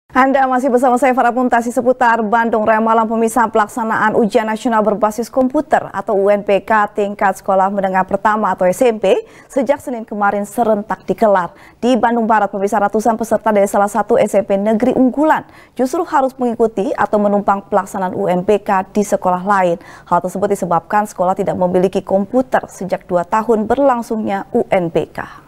Anda masih bersama saya Farah Puntasi seputar Bandung Raya Malam. Pemisahan pelaksanaan ujian nasional berbasis komputer atau UNBK tingkat sekolah menengah pertama atau SMP sejak Senin kemarin serentak digelar. Di Bandung Barat, pemirsa, ratusan peserta dari salah satu SMP negeri unggulan justru harus mengikuti atau menumpang pelaksanaan UNBK di sekolah lain. Hal tersebut disebabkan sekolah tidak memiliki komputer sejak 2 tahun berlangsungnya UNBK.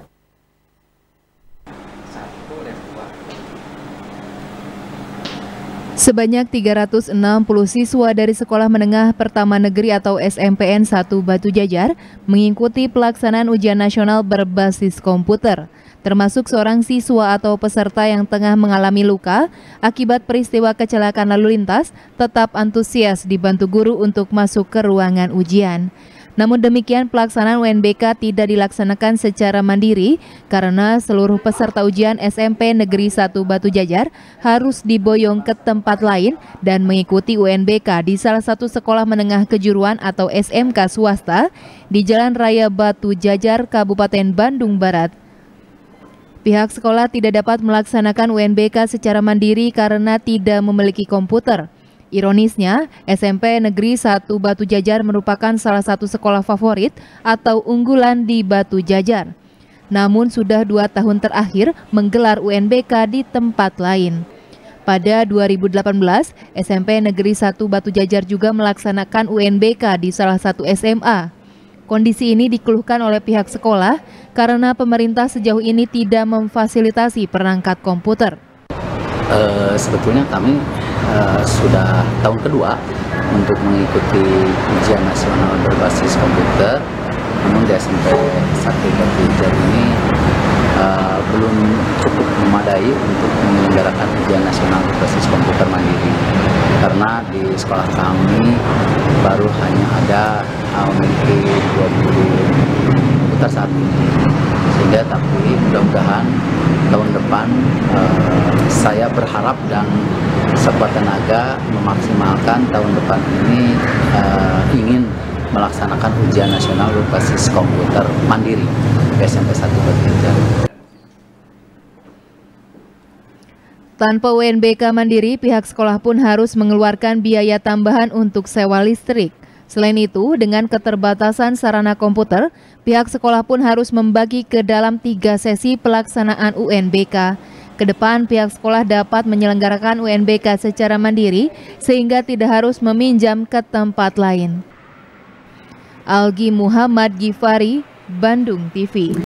Sebanyak 360 siswa dari Sekolah Menengah Pertama Negeri atau SMPN 1 Batu Jajar mengikuti pelaksanaan ujian nasional berbasis komputer, termasuk seorang siswa atau peserta yang tengah mengalami luka akibat peristiwa kecelakaan lalu lintas tetap antusias dibantu guru untuk masuk ke ruangan ujian. Namun demikian, pelaksanaan UNBK tidak dilaksanakan secara mandiri karena seluruh peserta ujian SMP Negeri 1 Batu Jajar harus diboyong ke tempat lain dan mengikuti UNBK di salah satu sekolah menengah kejuruan atau SMK swasta di Jalan Raya Batu Jajar, Kabupaten Bandung Barat. Pihak sekolah tidak dapat melaksanakan UNBK secara mandiri karena tidak memiliki komputer. Ironisnya, SMP Negeri 1 Batu Jajar merupakan salah satu sekolah favorit atau unggulan di Batu Jajar. Namun sudah 2 tahun terakhir menggelar UNBK di tempat lain. Pada 2018, SMP Negeri 1 Batu Jajar juga melaksanakan UNBK di salah satu SMA. Kondisi ini dikeluhkan oleh pihak sekolah karena pemerintah sejauh ini tidak memfasilitasi perangkat komputer. Sebetulnya kami sudah tahun kedua untuk mengikuti ujian nasional berbasis komputer, namun di SMP 1 Batu Jajar ini belum cukup memadai untuk menyelenggarakan ujian nasional berbasis komputer mandiri, karena di sekolah kami baru hanya ada memiliki 20 komputer saat ini, sehingga tapi mudah-mudahan tahun depan saya berharap dan sekuat tenaga memaksimalkan tahun depan ini ingin melaksanakan ujian nasional berbasis komputer mandiri di SMP 1 Batu Jajar. Tanpa UNBK mandiri, pihak sekolah pun harus mengeluarkan biaya tambahan untuk sewa listrik. Selain itu, dengan keterbatasan sarana komputer, pihak sekolah pun harus membagi ke dalam 3 sesi pelaksanaan UNBK. Kedepan, pihak sekolah dapat menyelenggarakan UNBK secara mandiri sehingga tidak harus meminjam ke tempat lain. Algi Muhammad Gifari, Bandung TV.